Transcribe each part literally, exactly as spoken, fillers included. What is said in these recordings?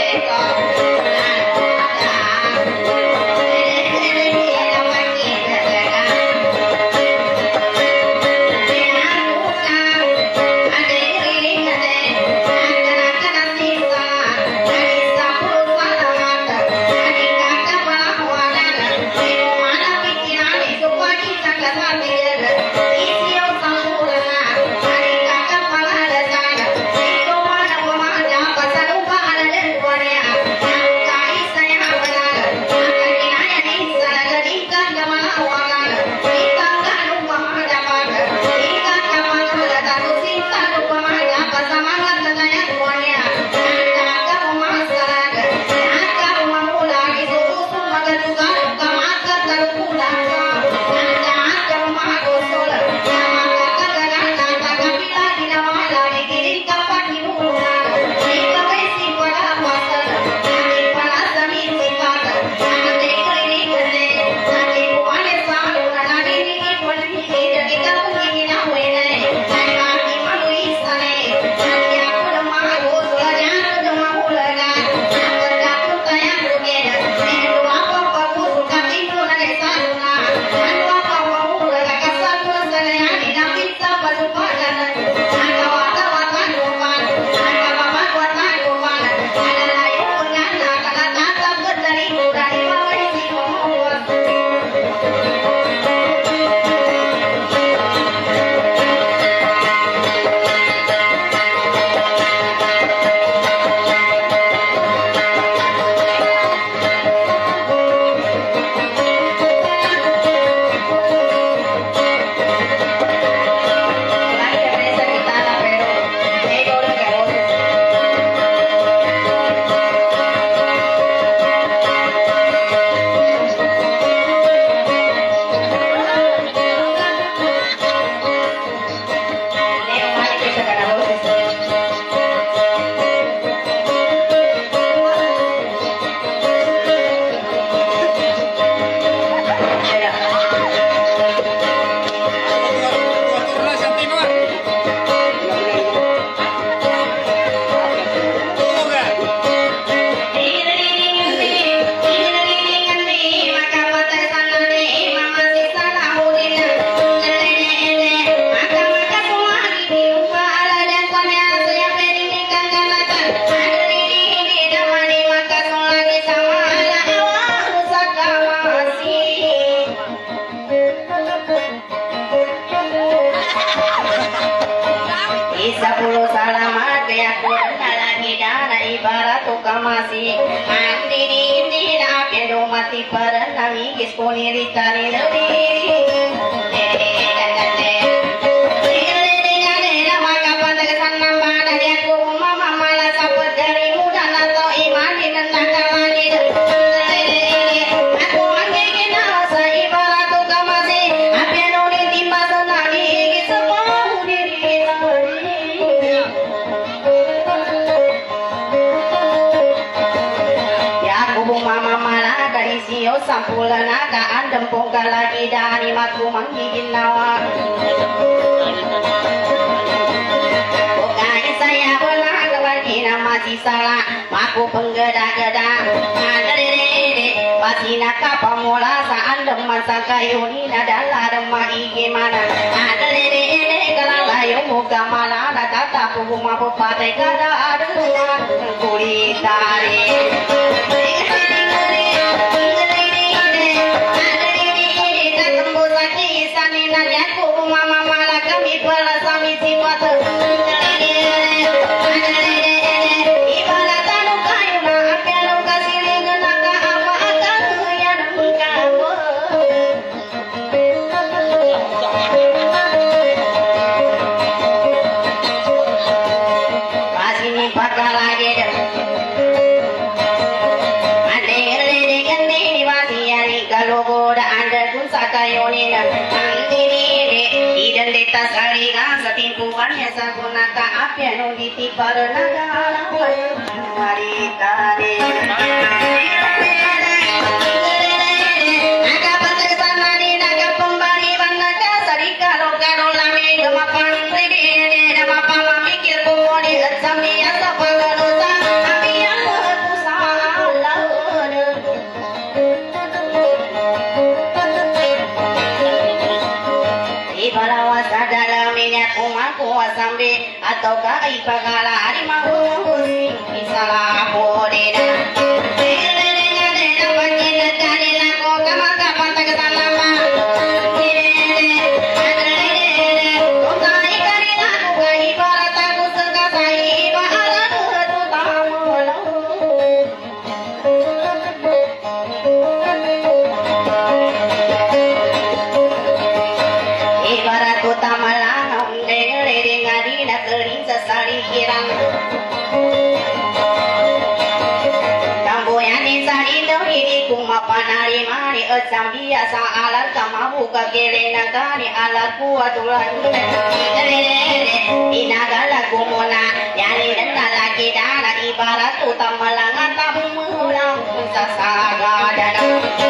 Sepuluh salamat kaya kurang lagi dana ibarat tukang masih mandi di India apian domati para nami kisponi ritari lebih maka pada kesan nama dari aku mama malah sapet dari muda atau iman di nenangkan lagi aku manggilin asa ibarat tukang masih apian doni timba senagi semua diri Sio sampula naga andem pongka lagi dari matu manggigin nawa Pokoknya saya belah lagi nama si salah Maku penggeda-geda Ngadere pasti naka pamula saandem masa kayu ni adalah remah gimana Ngadere kalau layu muka malah tata punguma pupate kada aduan kuritari Timpuannya sagunaka apya nuditi para nagara maritari naga patesanani naga pembaliwan naga sarika rogaro lami gemapan ridi nama pama mikir kumoni atsami asa paganusa api yang atau kai pagala di mau salah boleh dah. Panari mani ecam biasa alat kama buka kelena kani alat kuat ulan inagala kumuna yani denda lagi dana ibarat utam malangan tamu mulang sasaga dana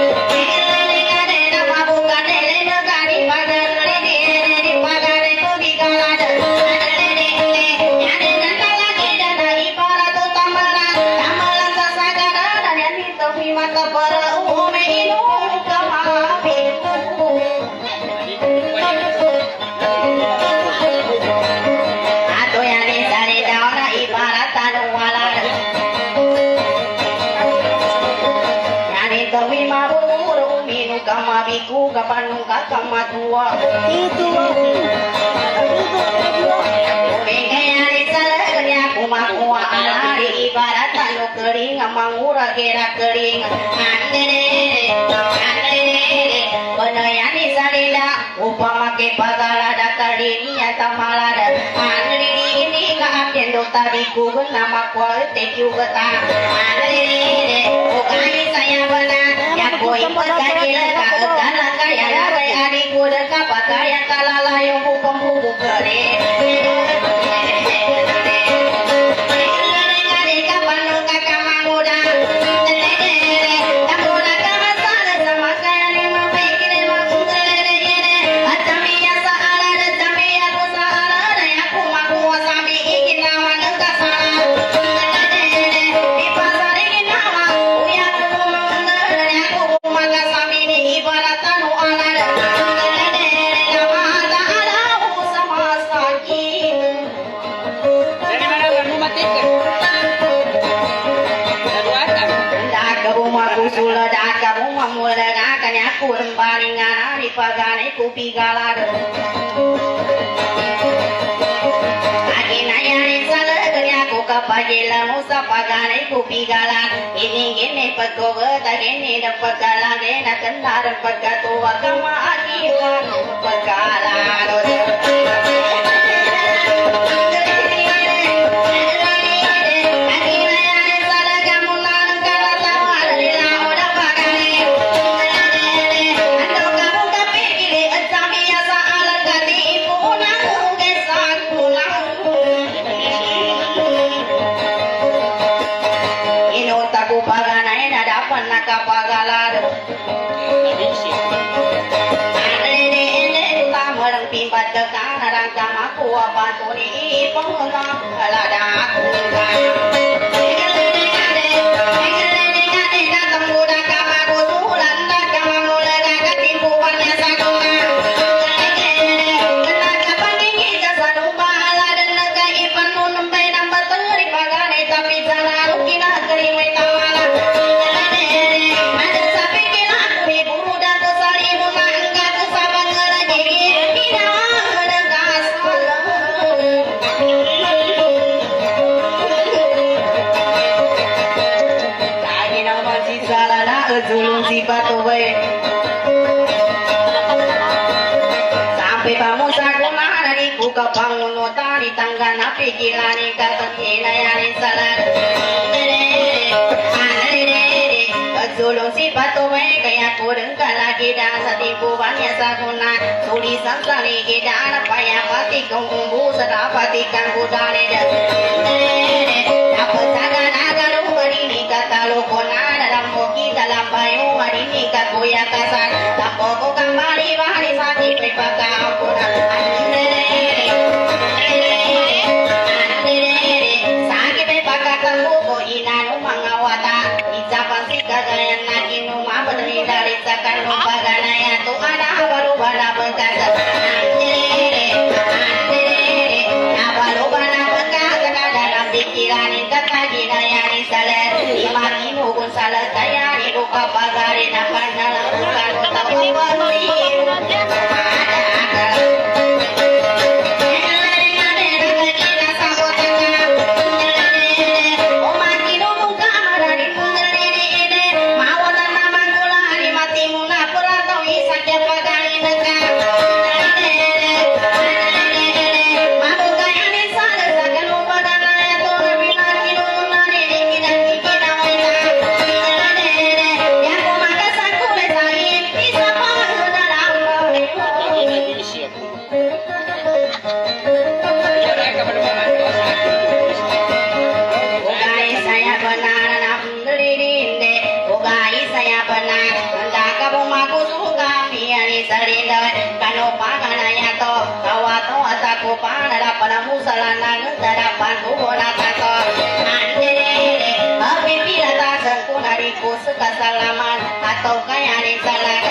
Biku kapanung kakama tua itu Mengayari salah kerja kumaku alari ibarat tanu kering mangura kira kering andere andere penayani salila upama ke pagala dakari ya tamalada andre ini kaapian dokter biku nama kuat tekiu kata andere bukan saya benar yang koi pagila adikku dekat pakaian kalala yang hukum hukum kere pagane kupi galado agina yani sala kerja ku kapajela musa pagane kupi galad ini gene pagoga tagene dapat galade na kandar pagato agama akiran pagalado pimpat ke kanan sama kuah batu di pengulang lada kuda. Zulung si batu we sampai pamu sakuna dari buka bangun tari tangga napi kilani kata kina yani salat zulung si batu we kaya kurang lagi dah setipu banyak sakuna tulisan sari kita apa yang pati kumbu sedapati kan budane dah apa sagan agar umari kata lokona dalam bayu hari ini kakuya kasan tampoco kembali bahari sati prepaka ampunan sakit prepaka tampoco inanu mangawata icapan si kagayan naginu mabedri dari sakan lupa ganaya tu ada baru bala bekas apa lupa lagi naya di saler imani nugun saler kaya di duka pagari nakan dalam bukan tapi beriru musalana ngedarapan hubungan tato anjere api pilata sengkunariku sekasalaman atau kaya di salah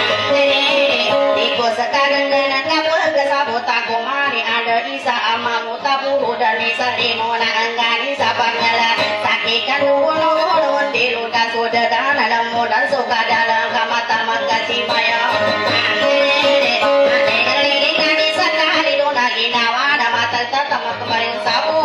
anjere iku sekarang kapal kesabuta kumari ada isa amamu taburu dan isa limona enggani sabangala sakikan ulun diluda sudah dan dalam modal suka dalam kamata mengkaci maya anjere anjere ngani sakali dona ginawa tata kemarin sabu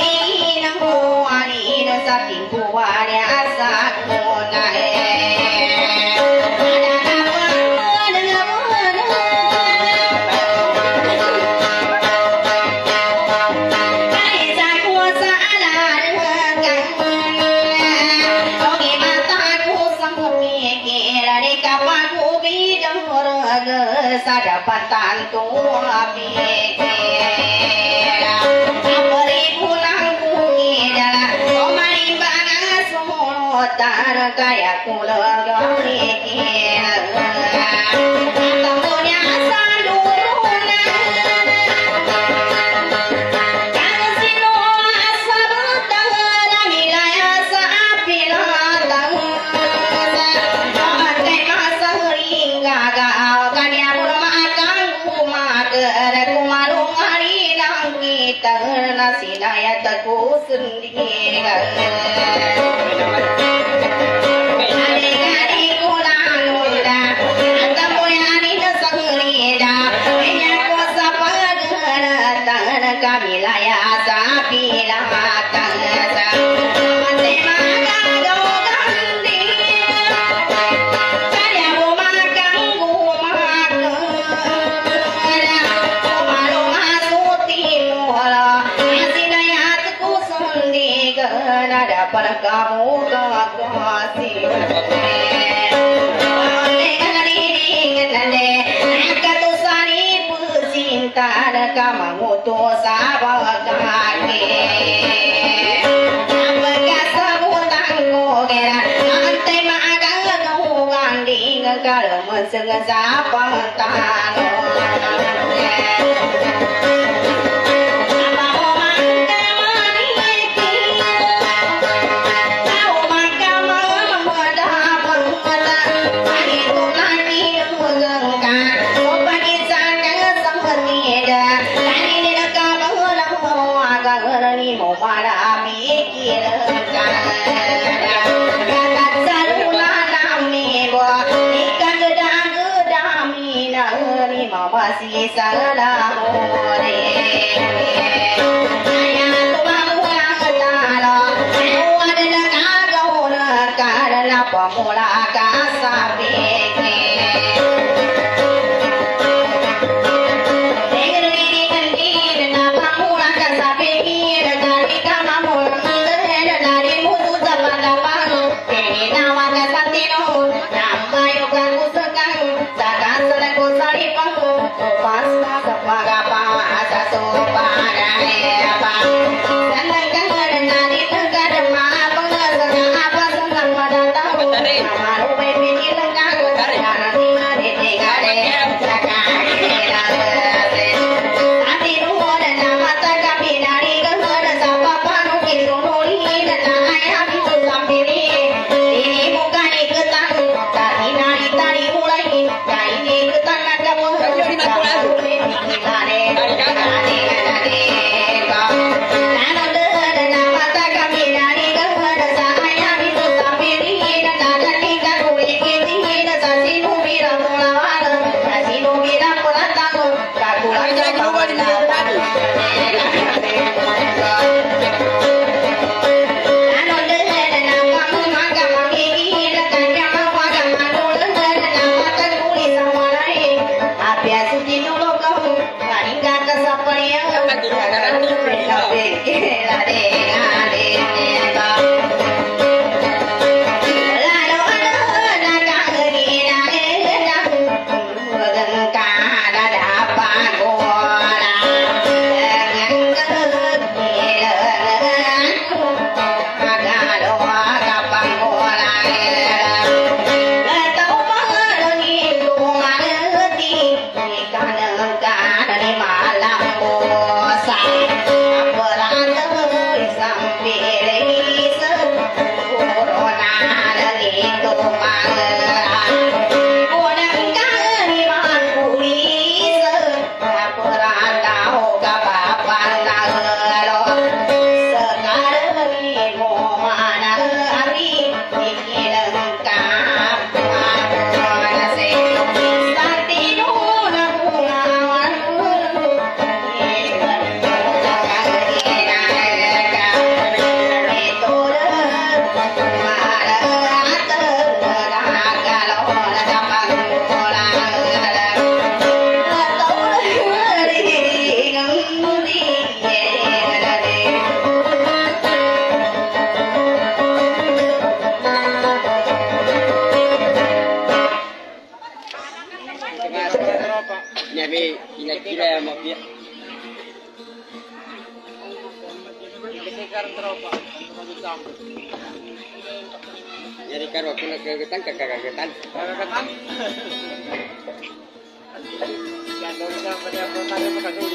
saking kuat ya asa kuna eh Ira di kapan ubi dengar sadapatan tua pikir beri pulang bumi dalam komari bangga sumutan kaya kula mikir kemudian sandurunan kan sino asa betang ramilaya sapilatang pakai masa hingga gau kan ya makan kumat kumarung hari nang kita nasi daya teku sendiri Kamilaya sapi lamatan mate maga gandi saya mau makan gumak malu masuk timur asinaya teku sendi ada pada kamu kasih ada kamu tuh sahabat kaki bekas sambutan kogera ante maga ngauan ding kalau meseng sapa tano para mikir kata salula nami bo ikan gedang-gedang mina ni mama si salah ore ayah tu mau ngalo ada kagau karena pemula kasapi Tadi kali kira-kira mau dia. Jadi kan waktu nak kegetan kakak kegetan. Kegetan. Jangan lupa pada kota yang makan dulu.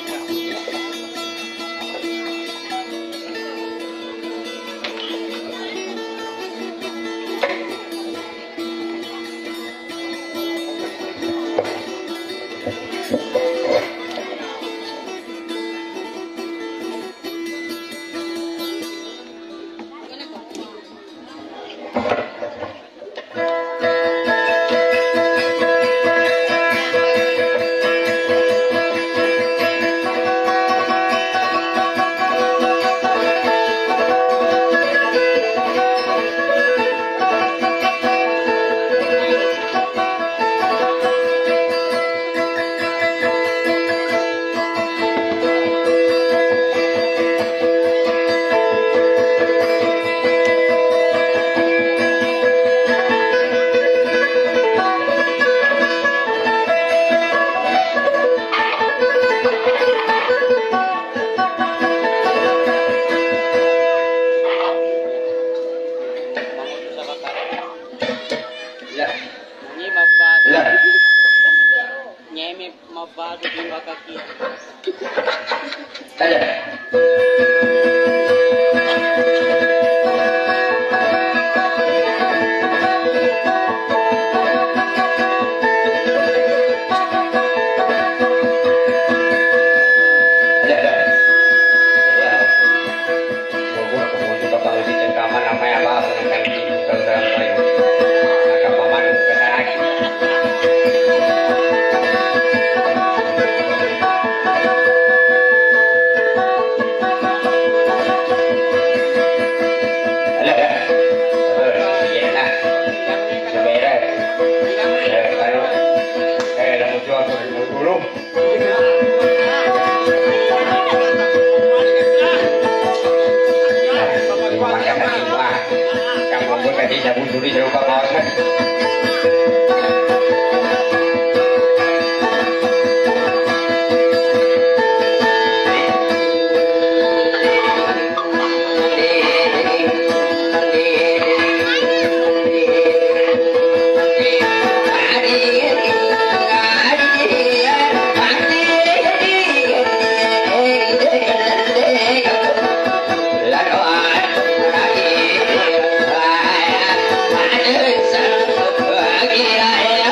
Gira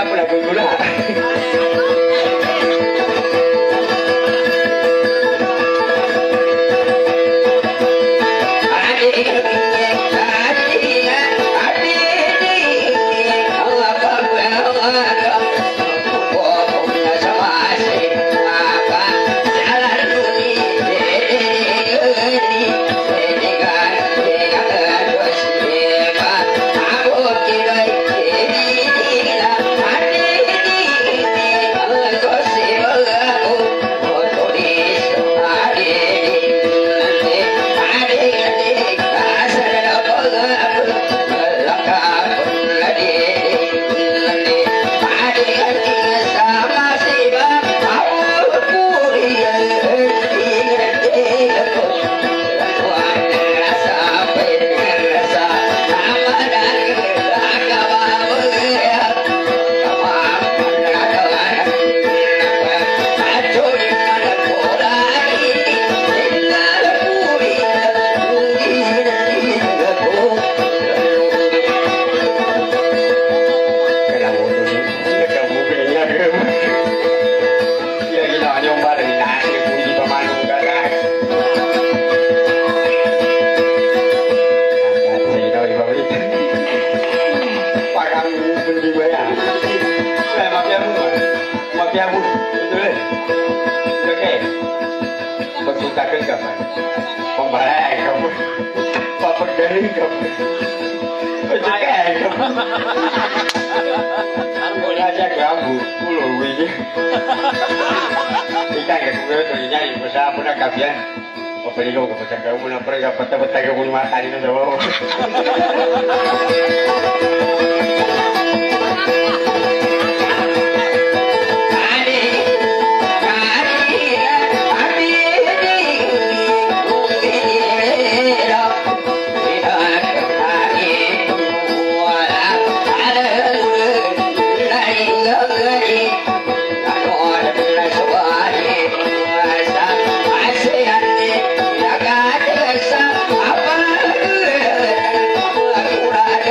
apa nak gula? Peligro que se acabó una prega para estar que muy matar y no se va. Apa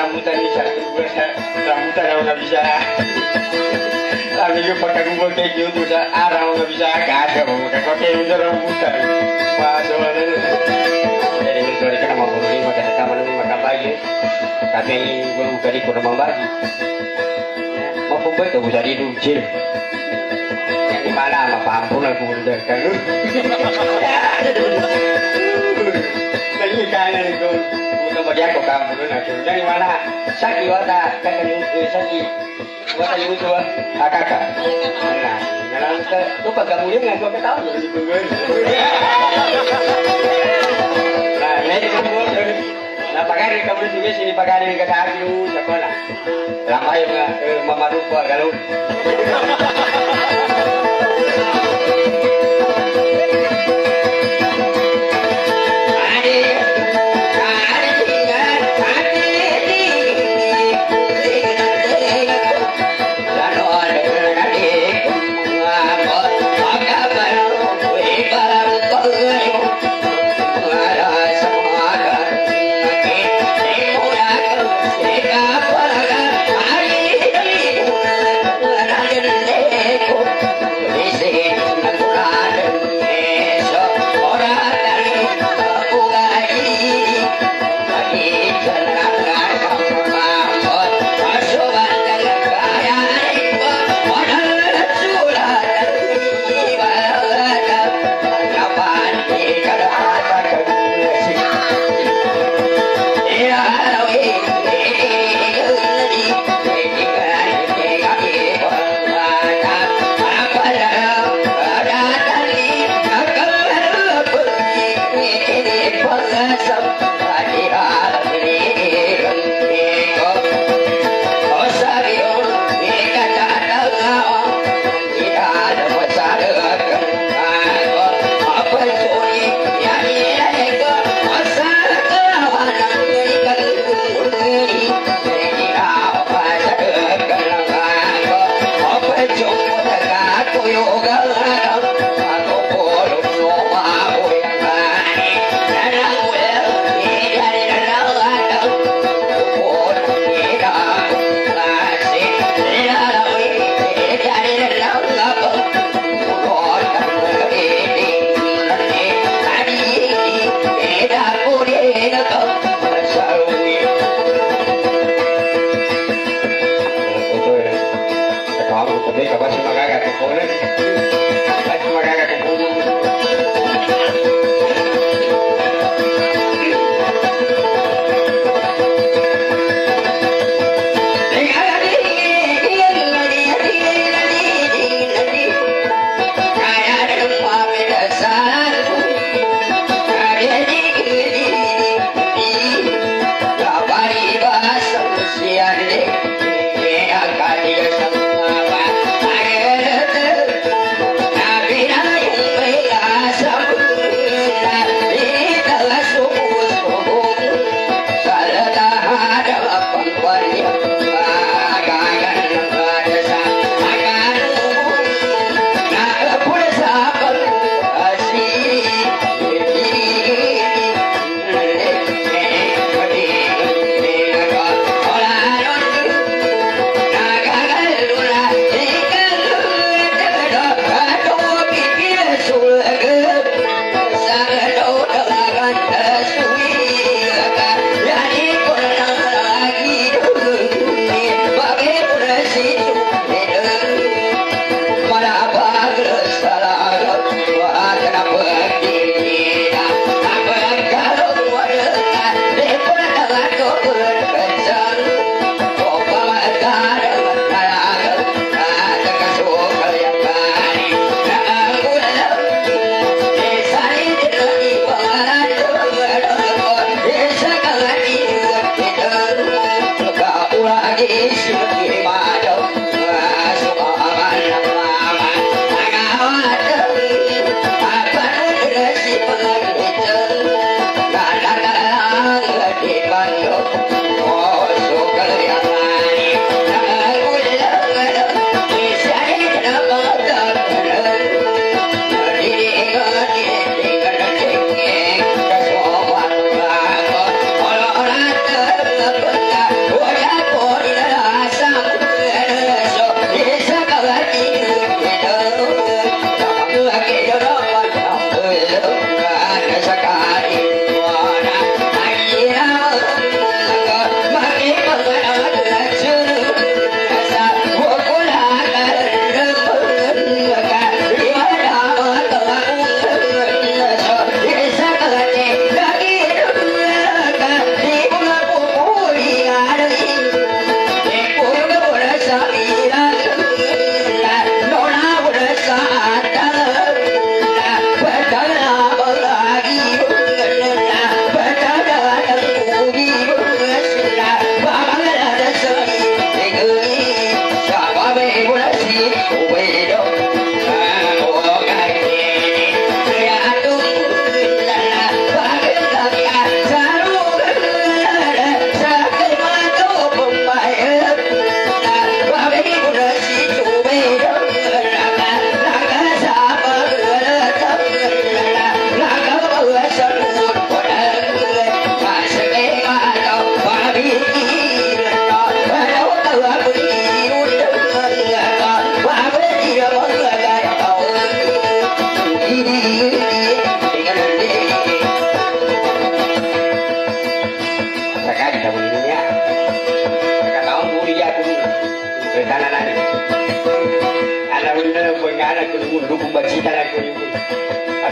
rambutan bisa rambutan orang nggak bisa tapi gue pakai kumpul kayak gitu bisa arang nggak bisa kagak mau pakai pakai udah rambutan wah soalnya jadi dari kan mau beli makan rekaman makan lagi tapi gue buka di kurang lagi mau kumpul tuh bisa diducil yang di mana sama pampun aku udah kan lagi kaya itu bukan bagi aku kamu nanti dari mana sakit wata kakak nyusu sakit wata nyusu kakak nah nah kita lupa kamu yang nggak kau tahu jadi gue nah ini kamu nah pakai kamu juga sini pakai ini kakak aku sekolah lama ya mama lupa kalau Hãy subscribe cho kênh Ghiền Mì Gõ để không bỏ lỡ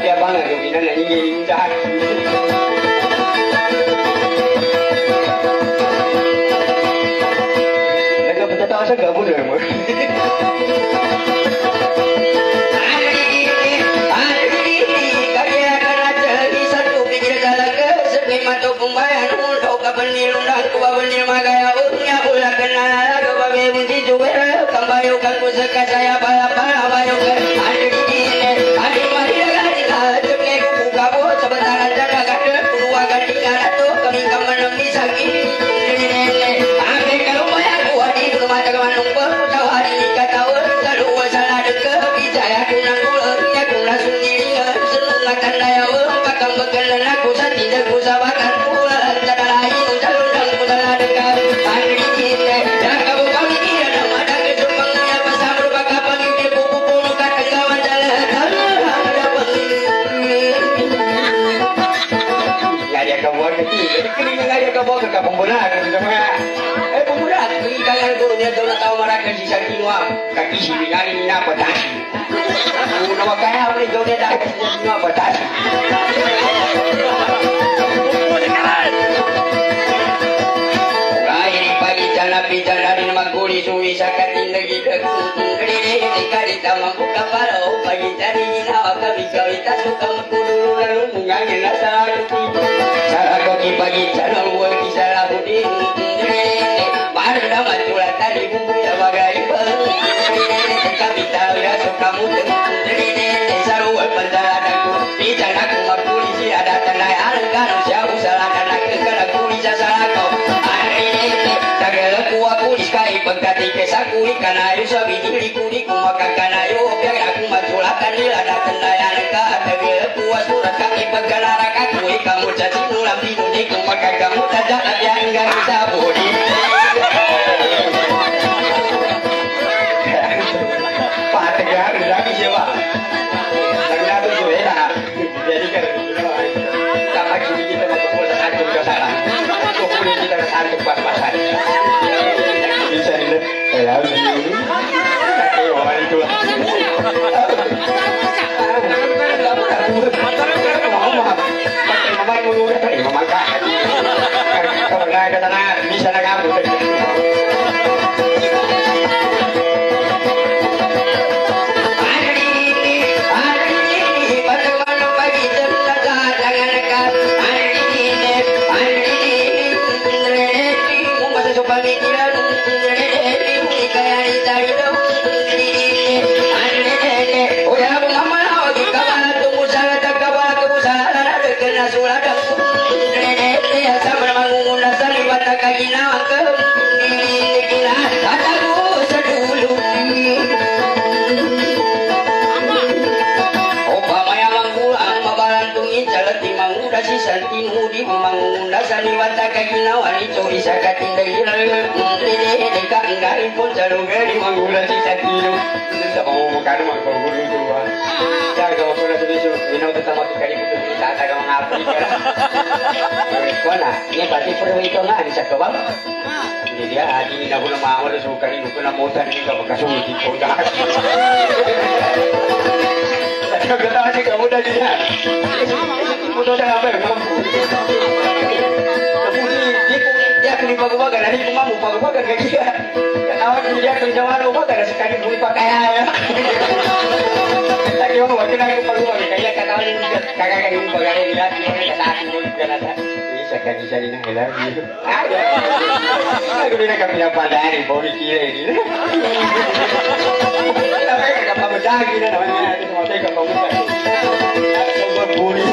dia banget ke bina nak ingin jahat. Lega betul tak asal gabung dah mu. Matu pembayan untuk kebenil undang kuba benil magaya urnya ulah kenal kuba bebunti juwera kambayu kangku seka saya pala pala bayu ke adi di ini adi mari lagi lah cekek buka bo sebentar aja gade kedua gadi garatu kami kaman bisa kini adi kalau bayar gua di rumah jaga numpang tawari kata orang kalau salah deket bijaya kunang kulanya kunang sunyi seneng ngatan daya orang pakam bekelan aku tidak kusah kaki si binari ni nak batasi. Nama kaya boleh jauh dia dah semua batasi. Lahir pagi jalan pijan dari nama kuri suwi sakatin lagi dekung. Kiri kiri taman buka palau pagi dari nawa kami kami tak suka mengkudu lalu mengangin nasa duki. Salah koki pagi jalan buat kisah buding. Baru dah maculah tadi bumbu ya bagai bang. Kami tahu ya suka muda. Jadi nenek saruan penjaraku. Di janaku polisi ada tanda alangkan siapa salah dan kekala polisi salah kau. Hari ini segala kuat polis kai pengkati kesaku ikan ayu sabi diri kuri kumakan kanayu biar aku maculakan nila ada tanda alangkan segala kuat surat kaki pengkala rakaku kamu jadi nulam di dunia kumakan kamu tajak ada enggak bisa bodi. Ini pasti perhitungan bisa ke bang. Jadi dia haji ni nak guna mahal tu suka ni guna motor ni kalau kasut di kondak. Tapi kata aja kamu dah dia. Motor dah apa mampu. Tapi dia dia kena bagus-bagus nanti cuma mau bagus-bagus ke dia. Awak dia kerjaan apa tak sekali boleh pakai ya. Tapi orang waktu nak bagus-bagus kayak kata orang ni kakak-kakak ni pakai dia dia tak tahu dia nak. Sekarang ni saya nak hilang ni. Aku ni nak kami dapat dari body kira ni. Tapi kalau benda kira namanya itu semua tak kalau bukan. Semua body.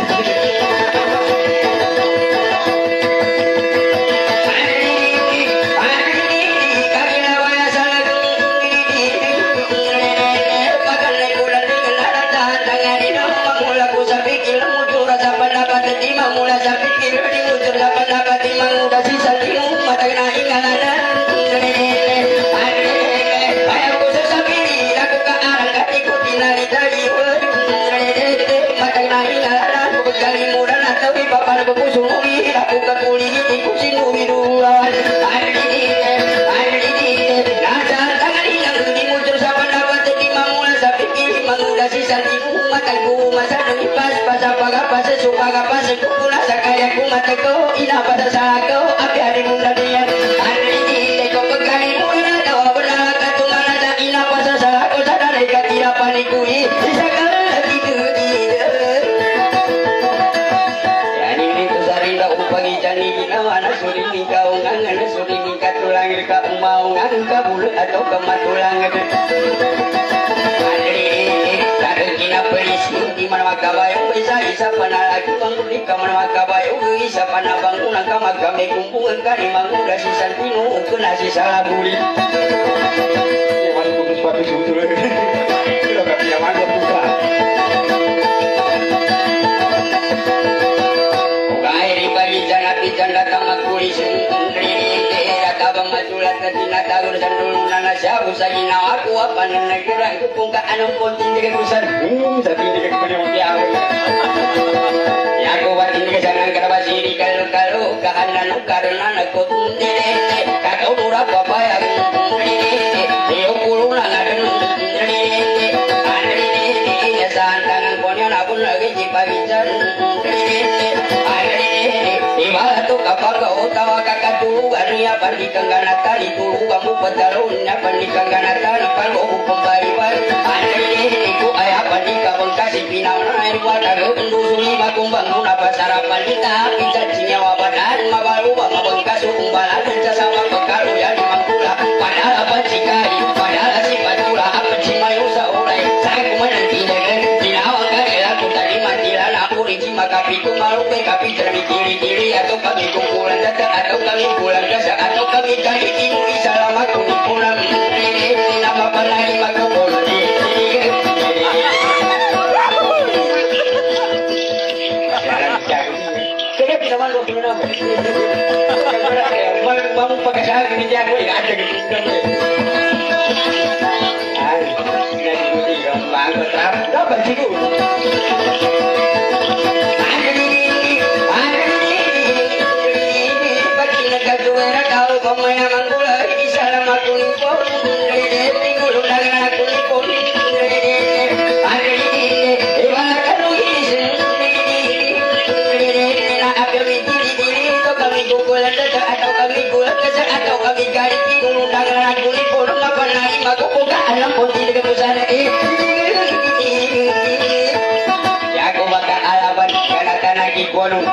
Pas mataku ina pada saku api hari mula dia hari ini teko bekali mula kau benar katu mana tak ina pada saku sadar ikat tidak panikui bisa kalau lagi tu dia yani itu sarinda upagi jani gina mana suri ni kau ngangan suri ni katulang ka mau ngan ka bulu atau ka matulang di mana makabayo bisa isa panalagi panguli ka mana makabayo isa panabangunan ka magkami kumpungan ka ni manguda si Santino ukuna si Salabuli mas putus pati sutur kira ka piyaman ko buka ugai ribali jana pijan datang magkuli sundri tabang matulat na tinatagor sa nulunan na siya usagi na ako apa na nagkirang kung kaanong konting dikagusan hmm sa tindig ako yung piyaw yako ba tindig sa nang karabasiri kalo-kalo kahanan ng karonan nagkotundire kakao mura papayag iyo pulo na nga ganun anrine saan tangan ko niya na po nagijipagitsan Iba tu kapag utawa kakatulugan niya pandikang ganatan itulugan mo padalon niya pandikang ganatan palo pambariwan anrine ko ay pandikang kasi pinaunahin wala gandusuli makumbang muna pasarapan kita pisan sinyawa badan mabaluba mabangkas umbalanan sa sama pagkaluyan mangkula padala pansikari padala si patula apa si mayo sa ulay sa kumanan tinagan tinawag ka nila kung tali matila na ako rin si makapi kumalupe kapi tiri-tiri atau kami kumpulan data atau kami pulang dasa atau kami kali ini salamat kumpulan ini nama panai makubul kaya bisa malu pulang mau pakai saya ini jago ya ada gitu ay ini di gampang terap dapat sih pemaya manggula di salam aku nipo dede tinggal undangan aku nipo dede hari ini ibarat kanu ini dede nak apa diri diri itu kami kumpulan data atau kami bulan kesal atau kami gari tinggal undangan aku nipo apa lagi maku buka alam pun tidak busana eh ya aku bakal alaban karena di gunung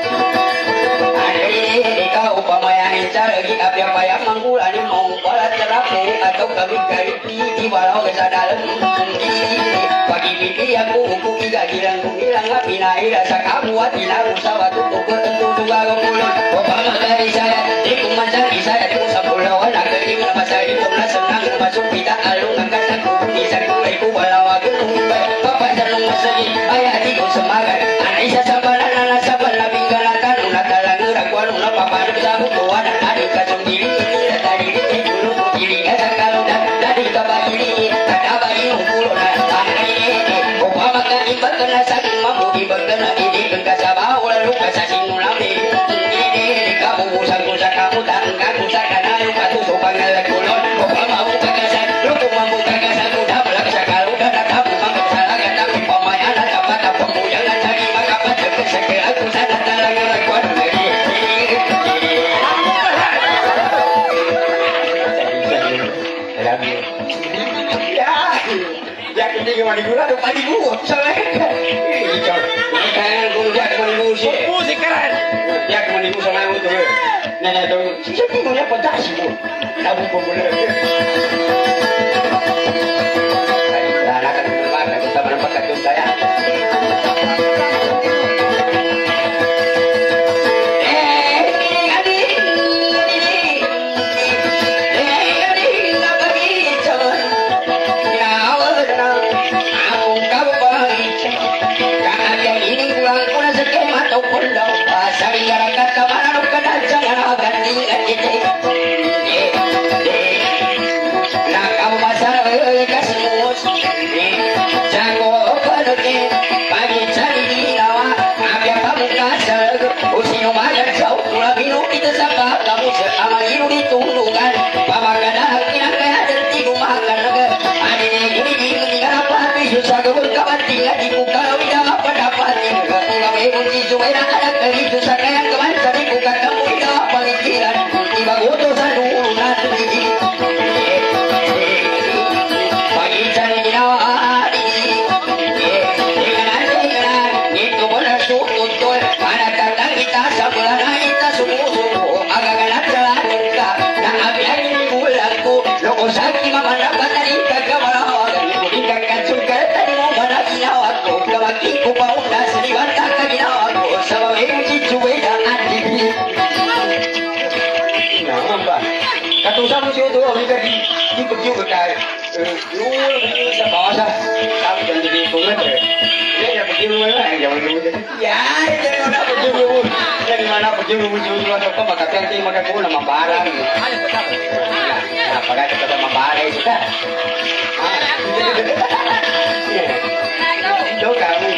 apa yang menggulani mau balas terapu atau kami karipi di walau kesadaran pagi pipi aku hukum tiga gilang kumilang api naik rasa kamu hati lalu sawat untuk bertentu dua gomulun Obama dari saya dikum mencari saya dikum sampulau anak kering nama saya dikum senang masuk pita alung angkat aku bisa kuliku walau aku nunggu bapak janung masih ayah dikum semangat anisa sabaran anak sabar nabi galatan unak dalang rakuan unak papan sabu tuan adik kacung diri ini tadi ini dulu diri kata kalau dah dari kabar ini kata bayi umur nah ini Obama kan ibarat kena sakit mampu ibarat kena ini kena bawa lalu kasih nulami ini kamu usah usah kamu tak enggak usah karena lu katu sopan ngelak kulon Obama buka kasar lu mampu kasar udah belak kalau udah kamu mampu salah kata pemain dapat apa jangan cari maka pada sekali aku sadar dalam lakukan lagi ya ini gimana gula ada padi gua salah kan kan gua jak musik musik keren ya kemana gua sama aku tuh nenek tuh siapa punya pedas sih gua tahu populer anak kan bermakan kita menemukan saya Kawan tinggal di muka, tidak apa dapat. Kalau ibu di Jumaira ada kali itu saya juga kayak lu sekolah tapi jangan jadi kulit ya dia ya pergi lu lah jangan dulu ya jadi mana pergi lu dari mana pergi lu dulu atau apa maka nanti maka kau nama barang nah pada kita nama barang itu kan itu kamu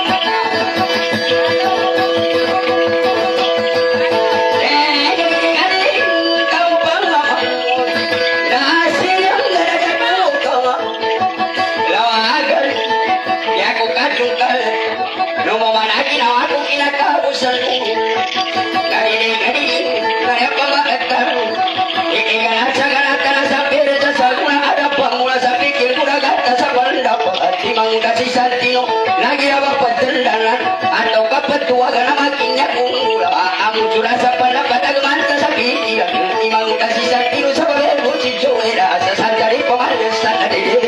kasih santino lagi apa petendangan atau kepetua karena makinnya unggul amu curah sapana pada gemanta sapi imang kasih santino sebagai buci joera asal dari pemandesan adede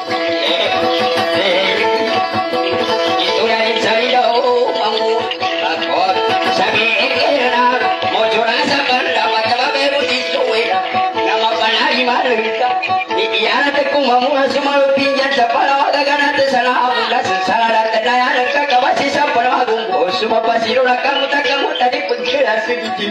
itu dari cari jauh mamu takut sabi ekena mau curah sapana pada sebagai buci joera nama panari marita iya tekung mamu asumalu pinjam sapana wadagan salah muda salah daya dekat kawasi sampai agung semua pasir orang kamu tak kamu tadi pengkelas sedikit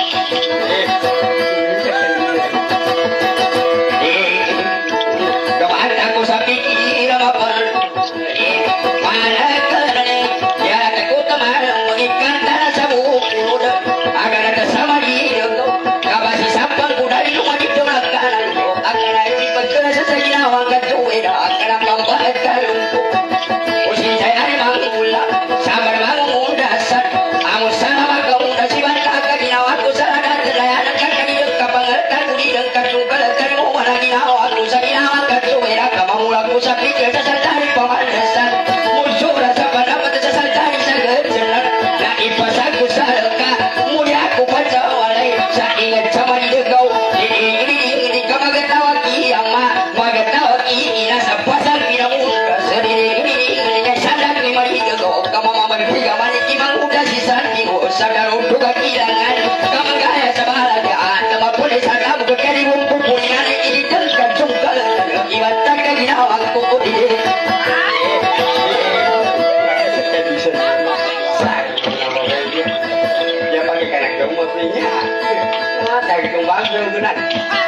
kemana aku sapi kira apa mana kerana ya aku kemarin mengikat tanah sabuk agar ada sama dia kawasi sampai kuda di rumah di tengah kanan akan ada pengkelas saja awak tuh akan membahagiakan sadar untuk kehilangan kamu gaya sebalah dia sama boleh sadar bukan kali rumput punya ini terkan jungkal iwan tak kena aku kodi dia pakai kanak gemuk punya dari kembang benar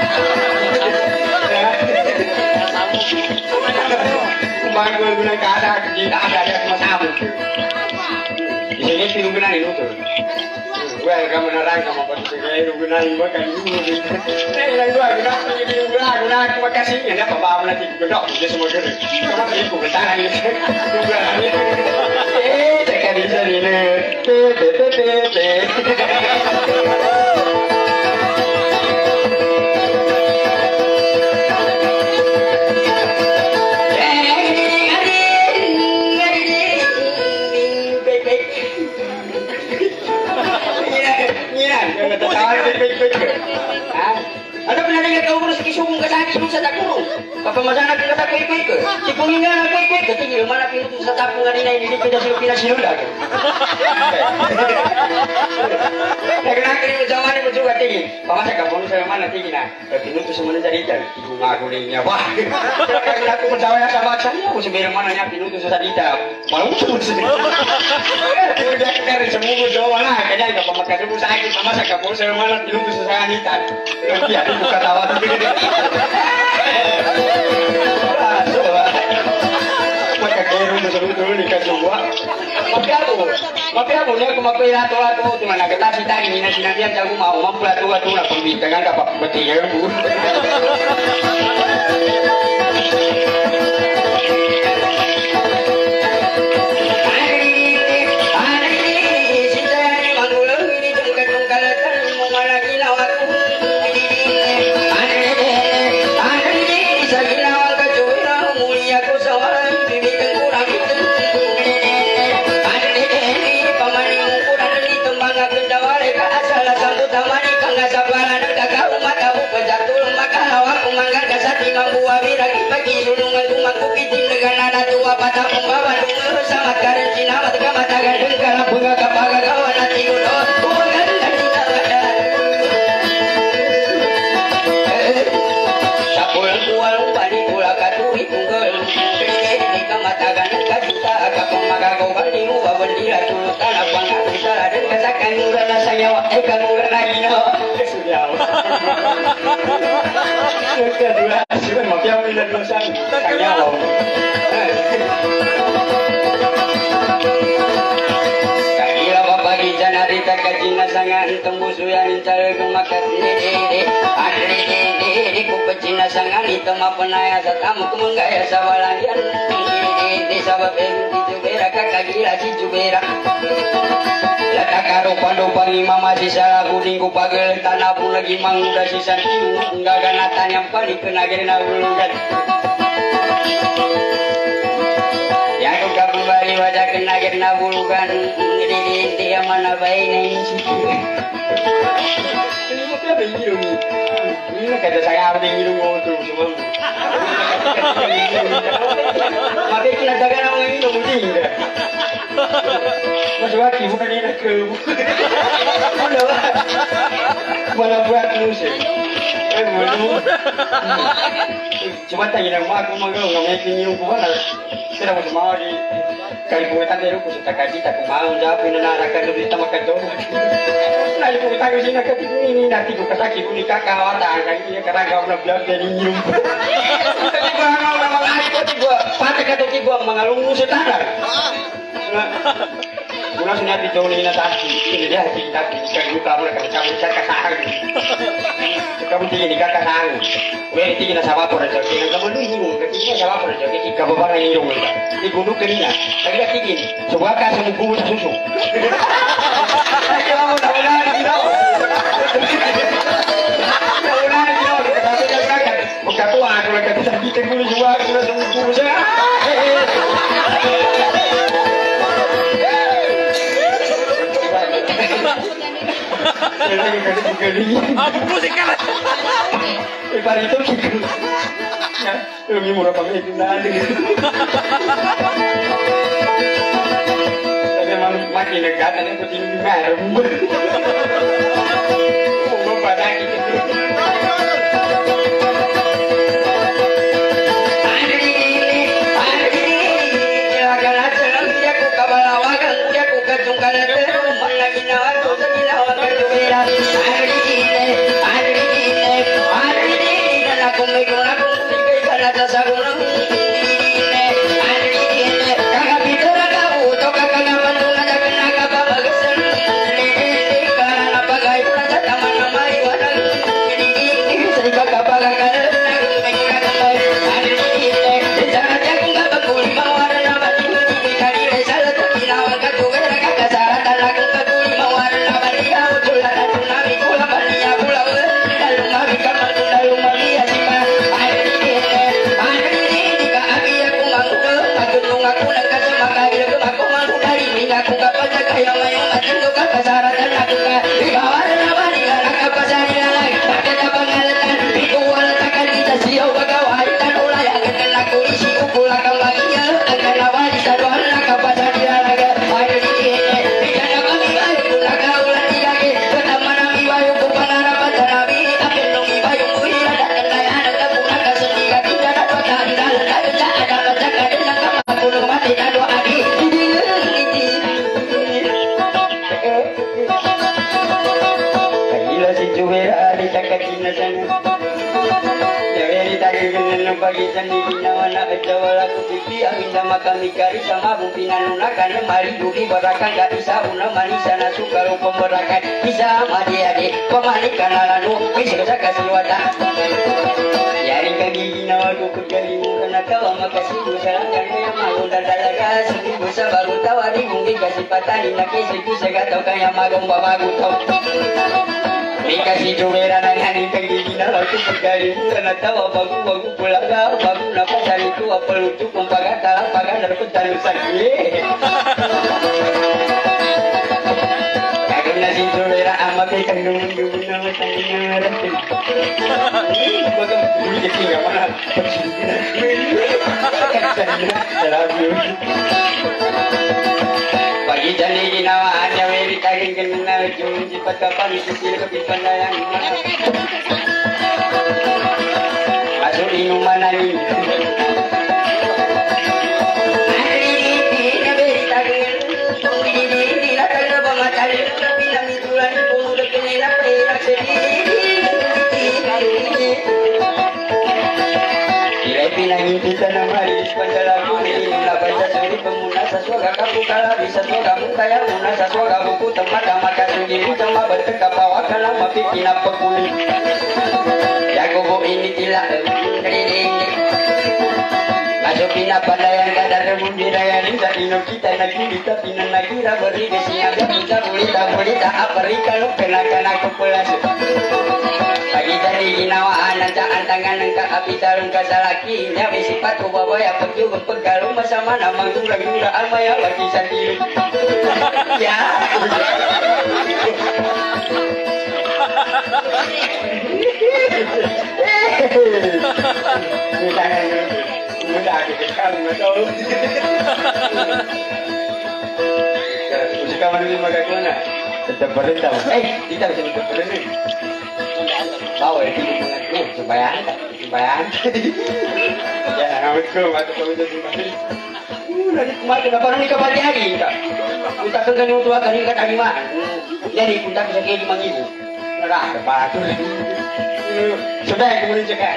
kembang benar kada tidak ada yang sama ini pinungan itu tuh. Well, kamu nerang kamu pasti kayak pinungan makan dulu. Eh, lagi dua guna pinungan guna aku makasih ya, apa apa nanti gedok dia semua gede. Kamu tadi aku bertahan ini. Eh, tekan di sini. Te te te te te. Ada penanya kau harus kisung ke sana kisung saya tak kurung. Apa masalah kita tak kuik kuik ke? Cikung ini nak kuik kuik ke? Tinggal mana pintu saya tak pungan ini ini pindah silu pindah silu dah. Kerana kini zaman ini juga tinggi. Bawa saya kamu saya mana tinggi nak? Pintu tu semua jadi jadi. Cikung aku ni wah. Kerana aku percaya sama saya aku sebenarnya mana yang pintu tu saya tidak malu tu. Sudah dari semua jawa lah. Kerana kalau makan dulu saya sama saya kamu saya mana pintu tu saya tidak. Ya, bukan tawa tu gede. Maka keru dulu nikah semua. Tapi aku, tapi aku ni aku makai ratu ratu tu mana kita cita ni nasi nasi yang jago mau mampu ratu ratu nak pembicaraan apa betul ya bu. Sapul kual na sa nyawa ay kanura na gino. Sudiaw. Kedua, siapa mafia mina dosa sa nyawa. Kagila babagi janarita kajina sangan tembusuyan caleung makas dede adri dede ku pecina sangan itu mapenaya satamu kumenggaya sawalayan dede sabab di jubera kakagila si jubera lata karo pandopan imam masih salah buding ku pagel tanah pun lagi mangga sisan iu enggak ganatan yang paling kenagir nabulugan ya ku kabari wajah kenagir nabulugan di dia mana baik nih ini mau apa hidung ini kata saya apa hidung mau tuh semua maka kita jaga nama hidung mungkin enggak masuk lagi bukan ini ke mana mana buat lu sih eh belum cuma tanya nama aku mau nggak ngerti hidung mana saya mau semua di kali puwetan dari ku sudah kaji tak mau jawab ini narakan lebih sama kedua nah itu kita ke sini ke ini nanti ku kasih ku nikah kawan tak ini karena kau belum belum jadi nyium tapi gua nggak memang hari itu gua pakai kata gua mengalung setara guna sunya di jauh ini tadi ini dia hati tadi kan buka mulai kan kamu cakap sahang kamu tinggi nikah kasang gue tinggi na sama pun aja kita kamu lu ini ketinggian sama pun aja kita kamu bang ini dong di gunung kerina tapi dia tinggi coba kasih muku susu kamu dah udah di dalam dah udah di dalam kita tapi jangan kan bukan tua kalau kita sakit dulu juga kita semua muku saja Aku musik kan. Ibar itu gitu. Ya, lebih murah pakai itu nanti. Tapi memang makin dekat ini kucing merah. Mau pada gitu. Kami kari sama bumpinan unakan mari duki berakan gak bisa una manisana suka lupa berakan bisa madi adik pemanikan alanu bisa kasih wadah yari kaki nawa duku jarimu karena tawa makasih usahakan yang mau dan dalaga sedih bisa baru tawari mungkin kasih patani naki sedih segatau kayak magong babagu tau dikasih jubera nangani kaki nawa duku jarimu karena tawa bagu bagu pulaga bagu napa cari tu apa lucu kumpaga talang paga darku talu sakit kagum nasi jubera ama ke kandung dulu nama tanya rapi bagam dulu jadi nggak mana pagi jani ginawa hanya wiri taging kenal jum jipat kapan sisir ke pandayan masuk minuman ini Panjalaku Nila Pancasuri Pemuna Saswaga Kapu Kala Bisa Swaga Mukaya Muna Saswaga Buku Tempat Amat Kasunggi Jama Bentuk Kapawa Kala Mapi Kina Pekuni Jagobo ini tidak Kerining Masuk pina pandayan kadar remundi raya Nisa ino kita nagi kita pina nagi Raberi desinya Bisa bulita bulita Aparika lo kena-kena kepelas Pagi dari ginawaan Nancaan tangan nengka api tarung kasalaki Nyawi sifat ubabaya Pekyu bepegalung bersama nama Gura-gura almaya lagi sendiri Ya Mudah kekal betul. Musik kamu ini makan mana? Tetap berita. Eh, kita bisa tetap berita. Bawa itu mengaku supaya supaya. Ya, aku mati kamu jadi mati. Dari kemarin kenapa nih kembali lagi enggak? Kita kan untuk akan ingat lagi mah. Jadi kita bisa kayak lima ribu. Nah, apa tuh? Sudah kemudian cekak.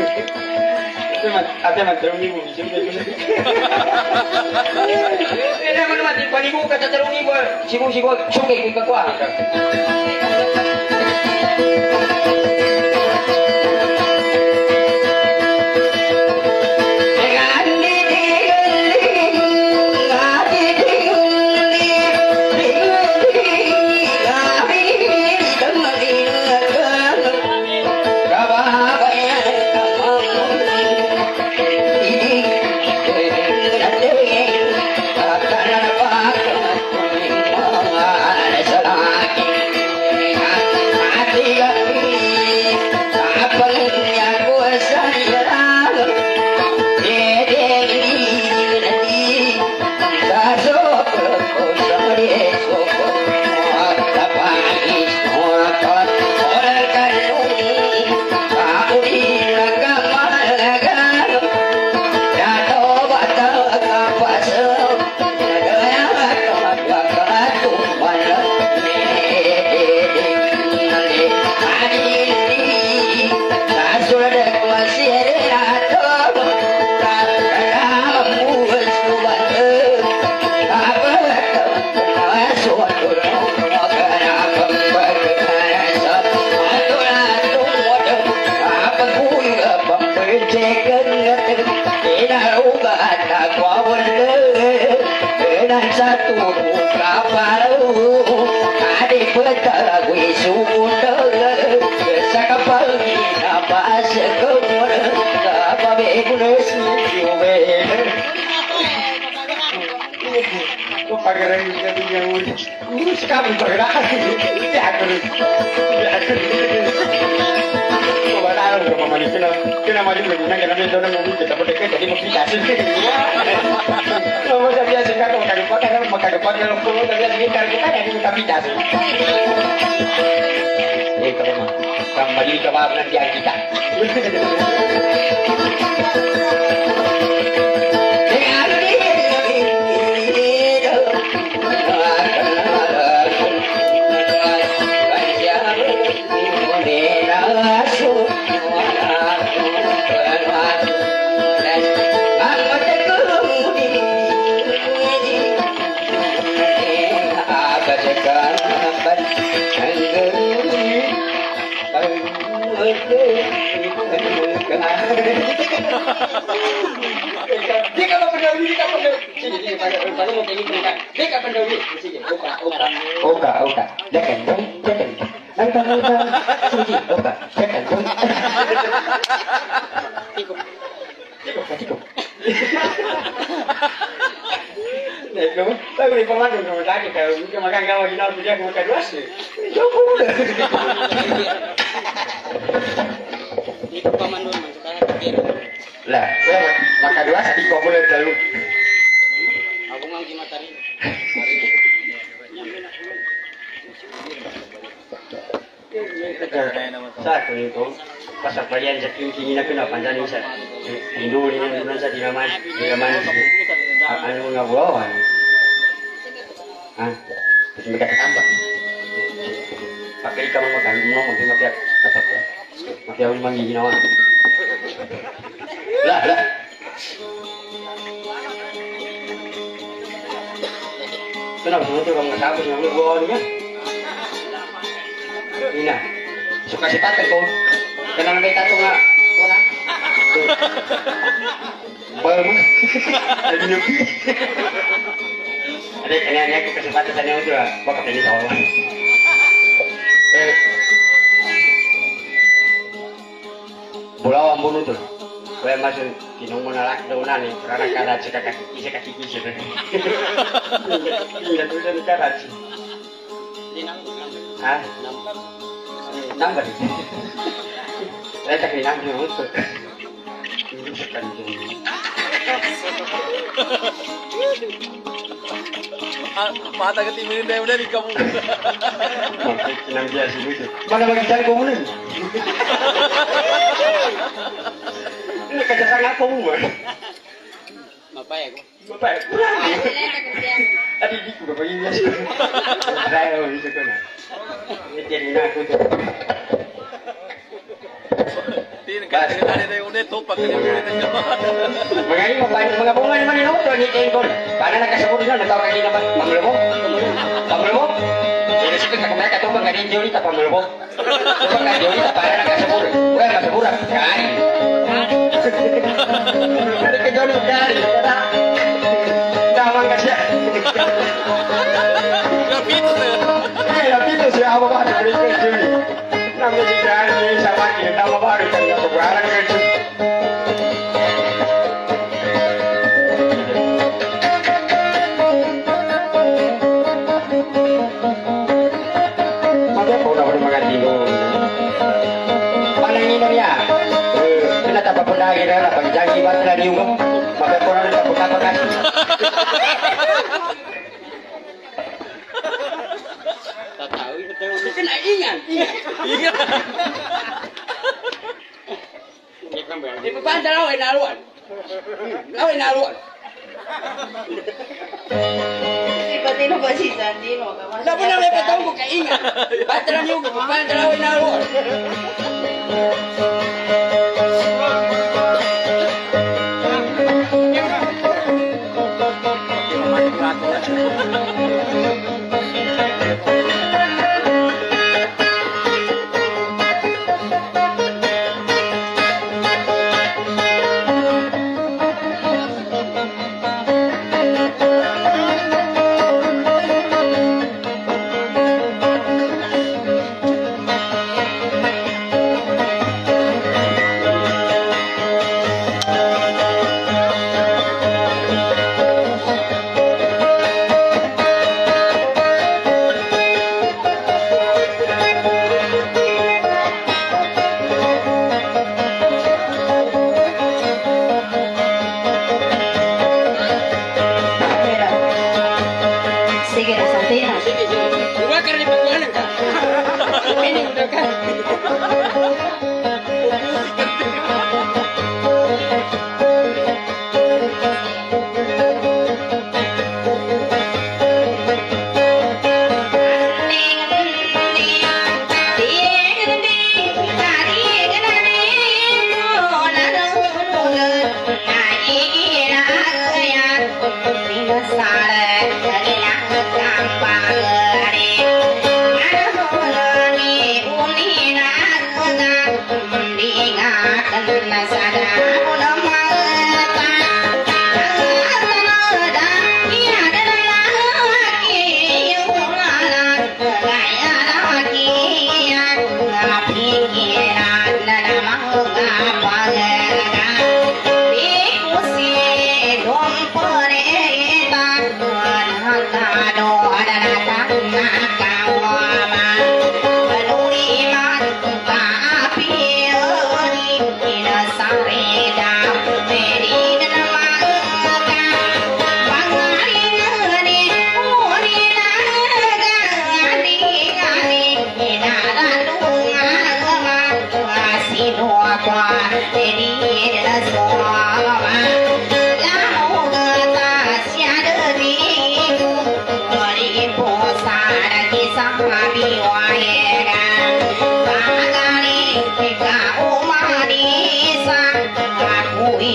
Ate man terung ibu bisa bisa. Ini mana mati panibu kata terung ibu. Sibu sibu suke ikut kuah. Pagaran juga punya urus, urus kamu bergerak, ya terus, ya terus. Coba tahu kalau mama ini kena kena maju berguna karena dia sudah mau kita berdeka jadi modifikasi. Kalau saya biasa kan kalau kagak pakai kalau pakai depan kalau perlu tapi biasa kita kita jadi modifikasi. Ini kalau mah kembali ke bab nanti kita. Dia kalau pendahulu, dia kalau pendahulu. Sini, sini, kalau mau kayak gini kan. Dia kalau pendahulu, sini, oka, oka, oka, oka. Dia kan dong, dia kan. Oka, oka, sini, oka, dia kan dong. Tikuk, tikuk, tikuk. Nah, kamu tahu di pemandu kamu lagi kalau mungkin makan kau lagi nak punya makan dua sih. Jauh udah. Itu pemandu sekarang kira. Lah, makan dua sih kau boleh dulu. Aku nganggi materi. Satu itu pasal pelayan saking tinggi nak kena panjang ni sah. Hindu ni mana sah di mana di mana sih. Anu ngabuawan. Ah, terus mereka tambah. Pakai kamu makan, mau makan makan apa tu? Makan awal mangi ginawan. Lah lah. Kenapa semua itu orang sahabat yang lu gua nih? Ini nah, suka si tato kau. Kenal mereka tuh nggak? Orang. Bang, lagi nyepi. Ada kenanya aku kesempatan tanya itu lah, bakal jadi tahu. Eh, pulau Ambon itu, gue masuk kinong menolak daunan nih, karena Karachi kakak kiki kakak kiki sih. Tinggal tuh dari Karachi. Hah? Nambah nih. Saya tak kenal dia itu. Ini sekan jadi. Mata ketimin dia udah di kamu. Maksud kinang dia sih itu. Mana bagi cari kamu nih? Ini kerja sangat kamu mah. Apa ya kok? Apa ya? Tadi di kuda bagi dia sih. Saya mau bisa kena. Ini jadi aku tuh. Tin kan ada yang udah topak kan yang udah terjawab. Mengaji mga bunga naman ino to ni Tengkol. Paano nakasabot na nataw kay naman pamulbo? Pamulbo? Ini sih kita kemarin kata bang gading jauh kita pamulbo. Bang gading jauh kita paano nakasabot? Bukan nakasabot kali. Ada kejauhan kali. Damang kasih. Lapito sih. Eh lapito sih apa bah dari kejauhan. Namanya dikali sama kita nama baru kan barang kecil. Maka kau nak bermakan tidur. Mana ini ya? Kena tak apa lagi dah lah. Janji batal di ungkap. Maka kau nak tak apa kasih. Tak tahu itu tahu. Kena ingat. Ingat. Di depan dah lawan lawan. Lawan lawan. Seperti itu kok sih tadi no. Tak pernah mereka tahu bukan ingat. Baterai ni uga depan dah lawan lawan.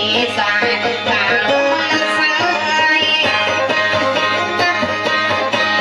Bisa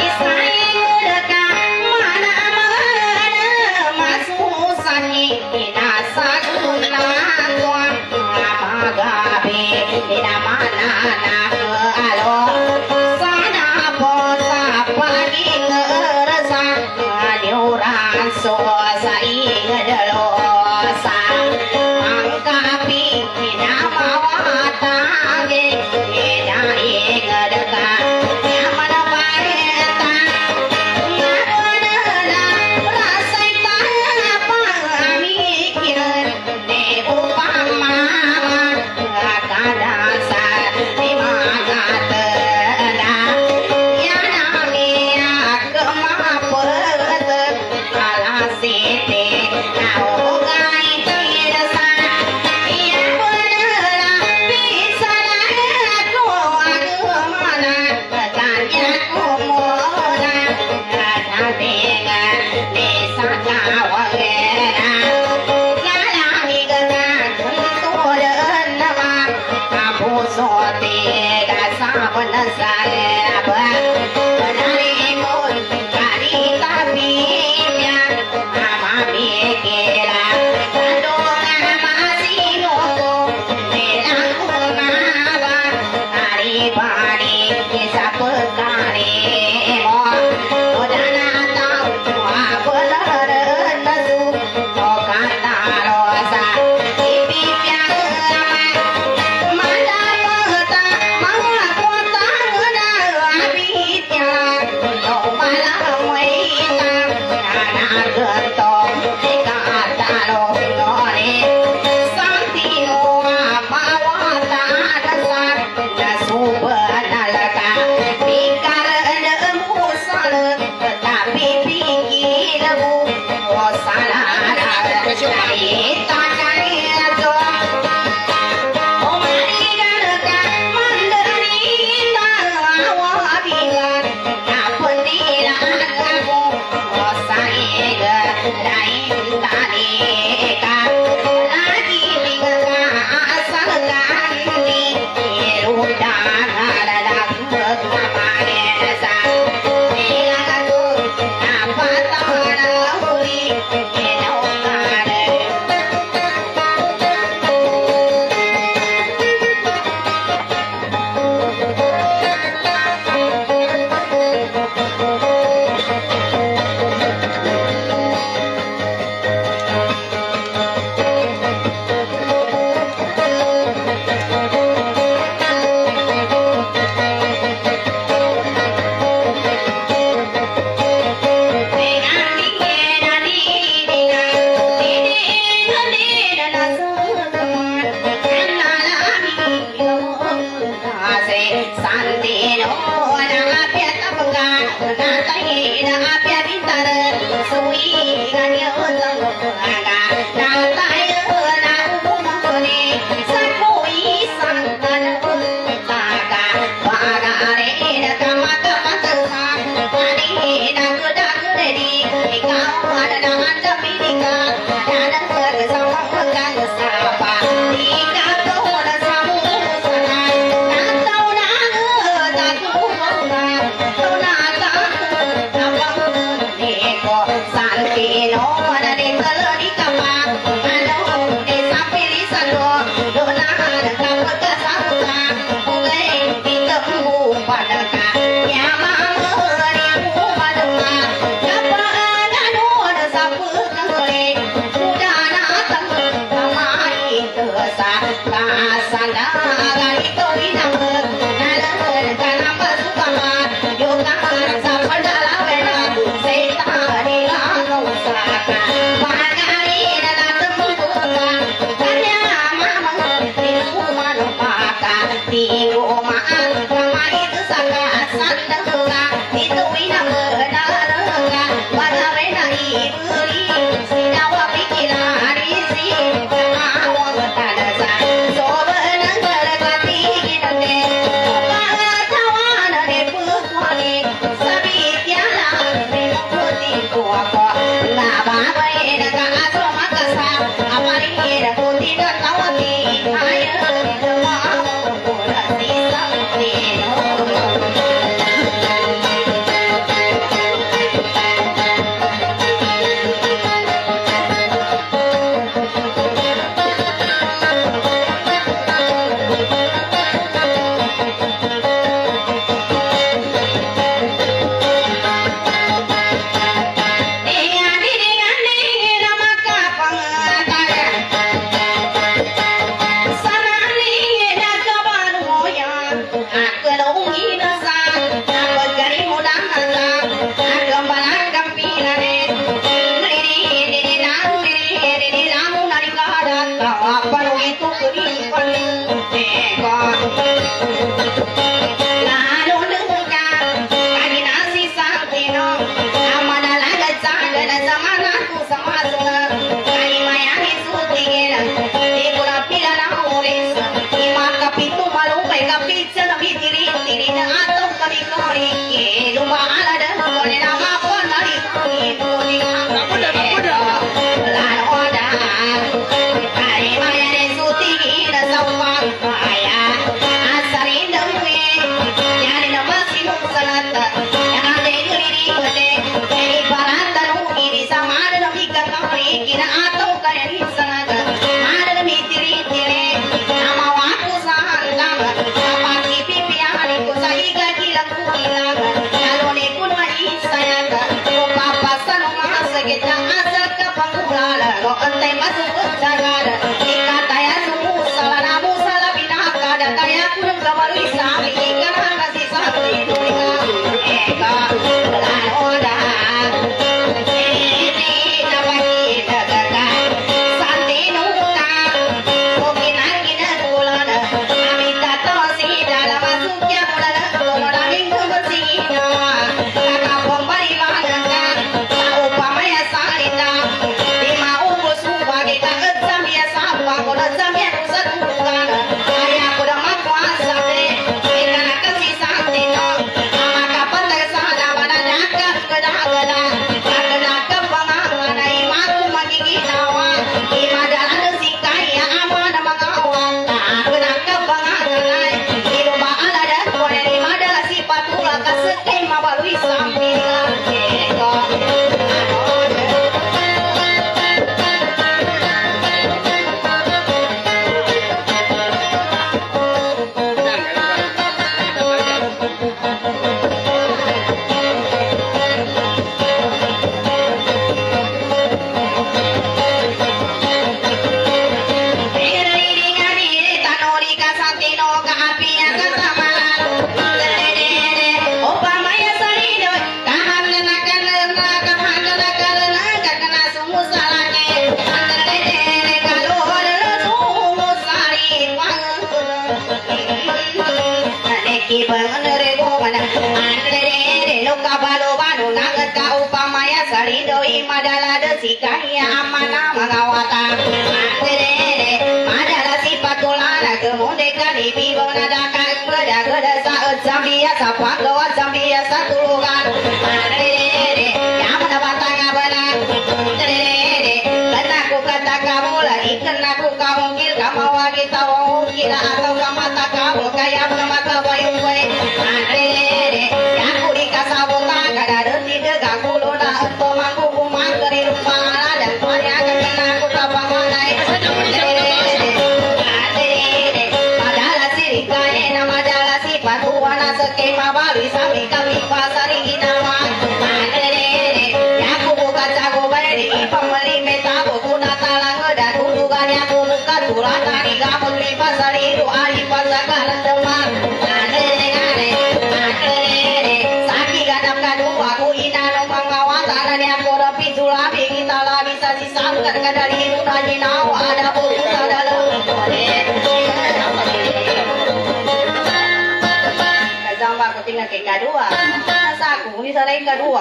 Kedua, saku ini sering kedua.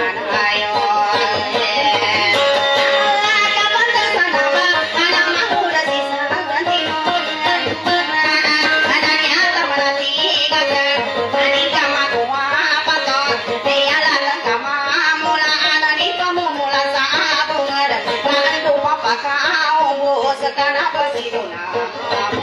Ayo, sekan apa sih dona